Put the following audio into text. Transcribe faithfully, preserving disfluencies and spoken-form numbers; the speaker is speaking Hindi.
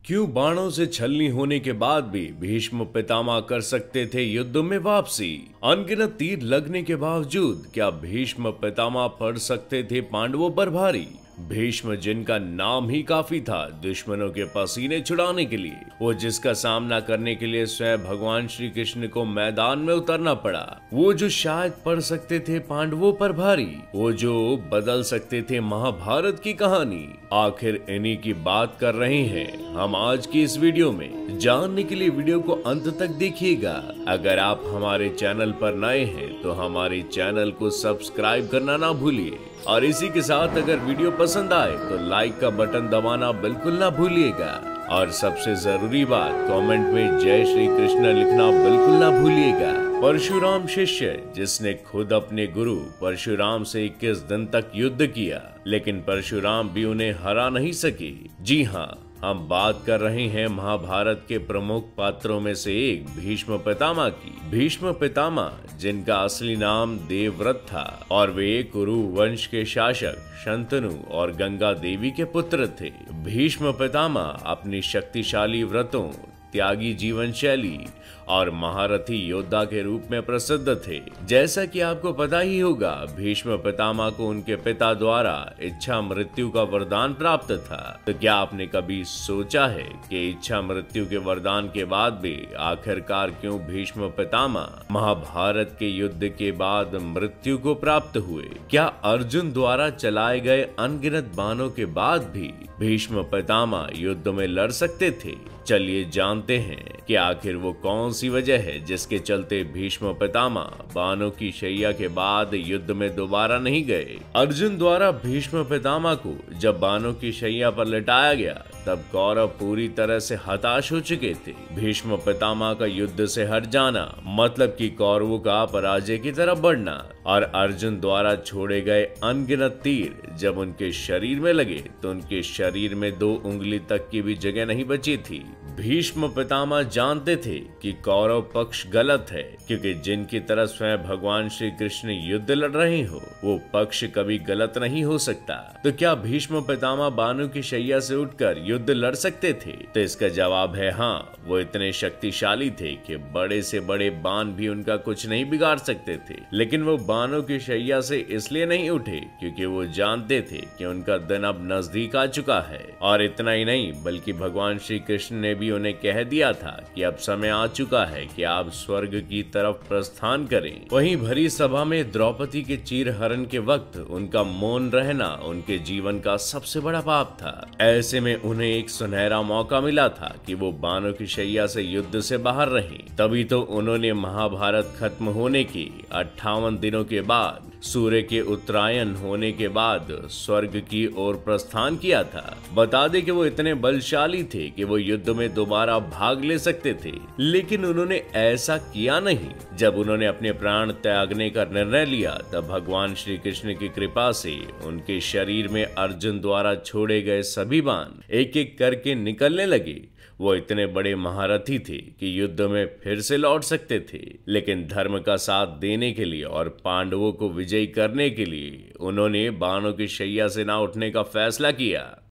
क्यों बाणों से छलनी होने के बाद भी भीष्म पितामह कर सकते थे युद्ध में वापसी? अनगिनत तीर लगने के बावजूद क्या भीष्म पितामह पड़ सकते थे पांडवों पर भारी? भीष्म जिनका नाम ही काफी था दुश्मनों के पसीने छुड़ाने के लिए, वो जिसका सामना करने के लिए स्वयं भगवान श्री कृष्ण को मैदान में उतरना पड़ा, वो जो शायद पड़ सकते थे पांडवों पर भारी, वो जो बदल सकते थे महाभारत की कहानी, आखिर इन्हीं की बात कर रहे हैं हम आज की इस वीडियो में। जानने के लिए वीडियो को अंत तक देखिएगा। अगर आप हमारे चैनल पर नए हैं तो हमारे चैनल को सब्सक्राइब करना ना भूलिए, और इसी के साथ अगर वीडियो पसंद आए तो लाइक का बटन दबाना बिल्कुल ना भूलिएगा, और सबसे जरूरी बात कमेंट में जय श्री कृष्ण लिखना बिल्कुल ना भूलिएगा। परशुराम शिष्य जिसने खुद अपने गुरु परशुराम से इक्कीस दिन तक युद्ध किया, लेकिन परशुराम भी उन्हें हरा नहीं सके। जी हाँ, हम बात कर रहे हैं महाभारत के प्रमुख पात्रों में से एक भीष्म पितामह की। भीष्म पितामह जिनका असली नाम देवव्रत था, और वे कुरु वंश के शासक शंतनु और गंगा देवी के पुत्र थे। भीष्म पितामह अपनी शक्तिशाली व्रतों, त्यागी जीवन शैली और महारथी योद्धा के रूप में प्रसिद्ध थे। जैसा कि आपको पता ही होगा, भीष्म पितामह को उनके पिता द्वारा इच्छा मृत्यु का वरदान प्राप्त था। तो क्या आपने कभी सोचा है कि इच्छा मृत्यु के वरदान के बाद भी आखिरकार क्यों भीष्म पितामह महाभारत के युद्ध के बाद मृत्यु को प्राप्त हुए? क्या अर्जुन द्वारा चलाए गए अनगिनत बाणों के बाद भी भीष्म पितामह युद्ध में लड़ सकते थे? चलिए जानते हैं कि आखिर वो कौन सी वजह है जिसके चलते भीष्म पितामह बाणों की शैया के बाद युद्ध में दोबारा नहीं गए। अर्जुन द्वारा भीष्म पितामह को जब बाणों की शैया पर लिटाया गया, तब कौरव पूरी तरह से हताश हो चुके थे। भीष्म पितामह का युद्ध से हट जाना मतलब कि कौरवों का पराजय की तरफ बढ़ना, और अर्जुन द्वारा छोड़े गए अनगिनत तीर जब उनके शरीर में लगे तो उनके शरीर में दो उंगली तक की भी जगह नहीं बची थी। भीष्म पितामह जानते थे कि कौरव पक्ष गलत है, क्योंकि जिनकी तरफ स्वयं भगवान श्री कृष्ण युद्ध लड़ रहे हो वो पक्ष कभी गलत नहीं हो सकता। तो क्या भीष्म पितामह बाणों की शैया से उठकर युद्ध लड़ सकते थे? तो इसका जवाब है हाँ। वो इतने शक्तिशाली थे कि बड़े से बड़े बाण भी उनका कुछ नहीं बिगाड़ सकते थे। लेकिन वो बाणों की शैया से इसलिए नहीं उठे क्योंकि वो जानते थे कि उनका दिन अब नजदीक आ चुका है। और इतना ही नहीं, बल्कि भगवान श्री कृष्ण ने भी उन्हें कह दिया था कि अब समय आ चुका है कि आप स्वर्ग की तरफ प्रस्थान करें। वहीं भरी सभा में द्रौपदी के चीरहरण के वक्त उनका मौन रहना उनके जीवन का सबसे बड़ा पाप था। ऐसे में उन्हें एक सुनहरा मौका मिला था कि वो बाणों की शैया से युद्ध से बाहर रहें। तभी तो उन्होंने महाभारत खत्म होने के अट्ठावन दिनों के बाद सूर्य के उत्तरायण होने के बाद स्वर्ग की ओर प्रस्थान किया था। बता दें कि वो इतने बलशाली थे कि वो युद्ध में दोबारा भाग ले सकते थे, लेकिन उन्होंने ऐसा किया नहीं। जब उन्होंने अपने प्राण त्यागने का निर्णय लिया, तब भगवान श्री कृष्ण की कृपा से उनके शरीर में अर्जुन द्वारा छोड़े गए सभी बाण एक एक करके निकलने लगे। वो इतने बड़े महारथी थे कि युद्ध में फिर से लौट सकते थे, लेकिन धर्म का साथ देने के लिए और पांडवों को विजयी करने के लिए उन्होंने बाणों की शैया से ना उठने का फैसला किया।